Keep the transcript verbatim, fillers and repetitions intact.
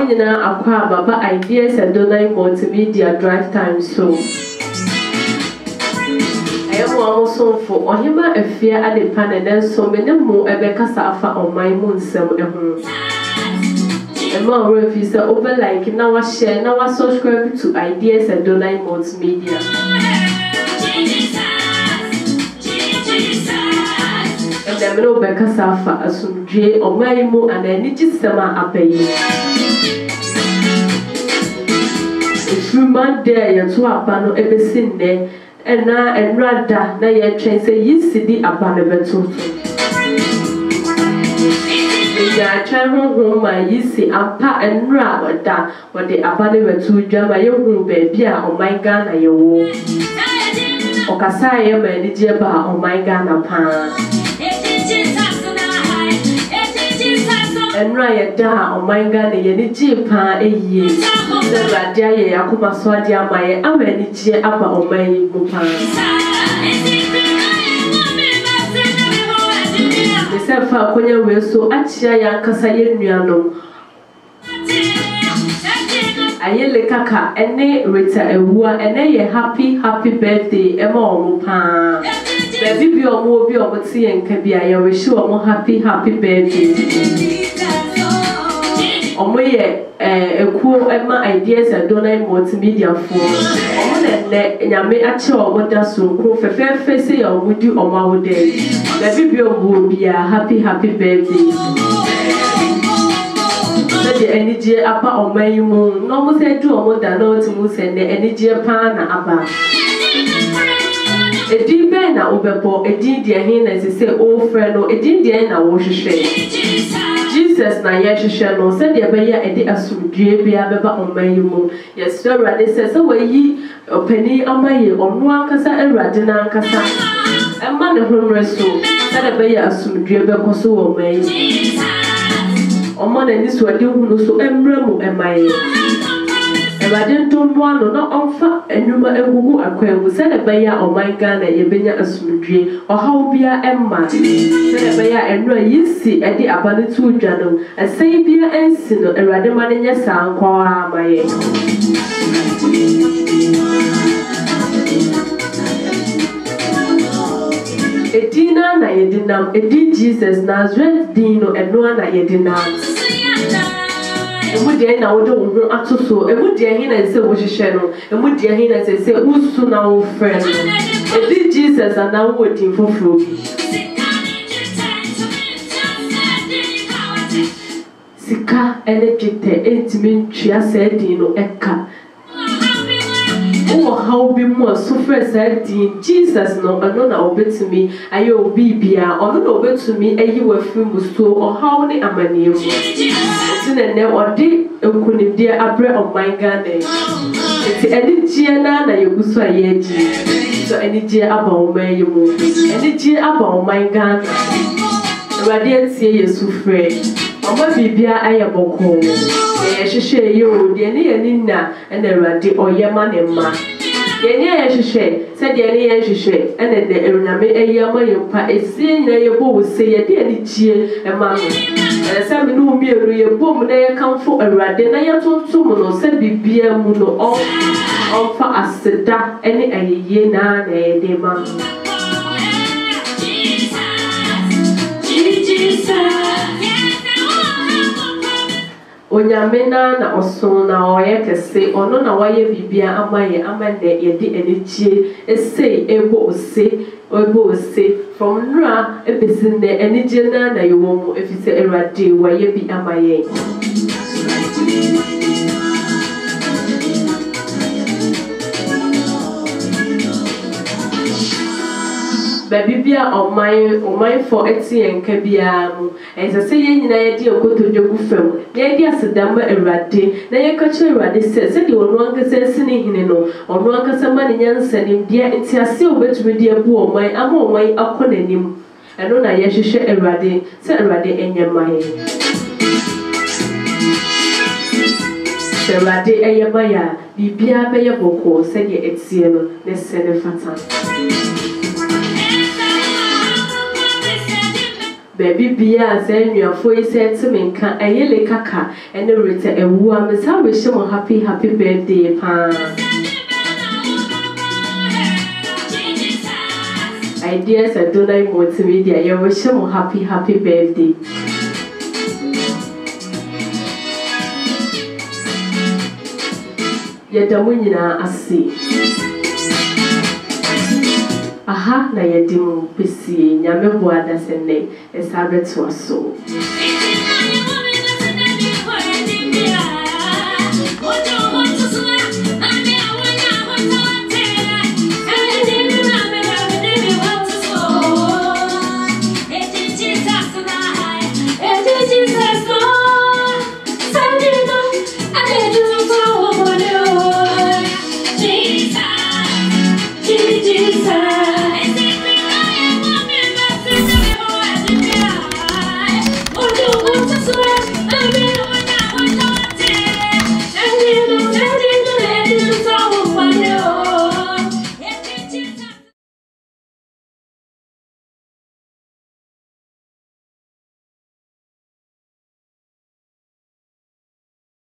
Onyina akwa baba ideas and Adonai multimedia drive time so. I am also for Ohima a fear at the panel so many more Ebeka Safa on my moon sem a home. And more reviews are over like now share now subscribe to ideas and Adonai multimedia. And the middle Becca Safa as soon J or my moon and I need to summer up a year. Human there, you two are bano ever seen there, and now and rather, now you train say you see the abandoned. Ya try home my you see a pa and rather that what the abandoned to drama your room baby on my gun and your wall. Okasaya manager bar on my gun a pan. And right down on my gun and any jeepa a year. The Radia Yakuma Swadia, my Amenichi Abba on my Mupan. The Safa Konya will so Achia Kasayan Riano. Ayele Kaka, and they Rita a woo, and they a happy, happy birthday, Emma Mupan. Baby, be or more be or see and can be I wish you a more happy, happy birthday. Omoye eh ekuo ema ideas and Adonai multimedia for omo ne nyame ache omo da so ko fefefe se ya omo di omo awode na bibi omo bia happy happy birthday the energy apa omo yimu no mo se du omo da na otimu se ne energy pa na aba edi be na obebo edi de hin na se se o friend no edi de na wo hwehwe Jesus na yeshisha no said ya beya edi asudue bia beba omayimu yes Awurade says so we opani amaye onu ankasa Awurade na ankasa emma ne honre so said beya asudue be koso omayi omo na ni so ade hunu so emremu emaye Awurade ntombo ano na omfa enuma egugu akwangu said beya omaiga na yebenya asudue ohaw bia emma said beya enro yisi edi abane tu dwano asai bia ensi no Awurade ma ne nya sanko amaye Edina na yedinam edi Jesus Nazareth dino eno na yedinam emu de na wo de wo ho atoso emu de hin na se wo hwehwe no emu de hin na se se usu na wo friend edi Jesus ana wo din foforo bi sika ene twete entimi ntwia se din no eka oh how be more so first din Jesus no ano na obetumi ayo bibia ono na obetumi ayi wa fimu so oh how ni amaniyo tinene odi ekunimdie abre on my Ghana eti eni gie na na yeguso ayeji so eni gie aba o mayimu eni gie aba o my Ghana Awurade etie Yesu frɛ Oma bibia ayaboko ye hwehwe ye o de ne ye nna na Awurade oyema ne ma ye ne ye hwehwe se de ne ye hwehwe ene de Awurade ayema ye pa esi na ye bo se ye de ne gie e ma no e se me no mi eru ye bom na ye kanfo Awurade na ye tontom no se bibia mu no on onfa aseda ene ayeye na na ye de ma Onyamena na oso na oye kese ono na waye bibia amaye amane yedi enichie ese ebo ose ebo ose from nra ebesinde enije na na yowo efise Awurade waye bi amaye Baby bia on my on my for eti enka bia mu ese se ye nyina ye di okotodwogu fam ye di asedam Awurade na ye ka kire Awurade se se di onu ankasa sini hine no onu ankasa ma ne nyansa nim dia enti ase obetumi di abu o man ama o man akonanim eno na ye hwehwe Awurade se Awurade enyamaye Awurade eyemaya bibia be ye boko se ye etie no ne se ne fata baby bia say nuafo yi say te me nka eyele kaka ene rete ewu a me sa wish mo happy happy birthday pa ideas Adonai multimedia you wish mo happy happy birthday yadamu nyina ase aha na yedimu pesi nyame boada sene esabeto aso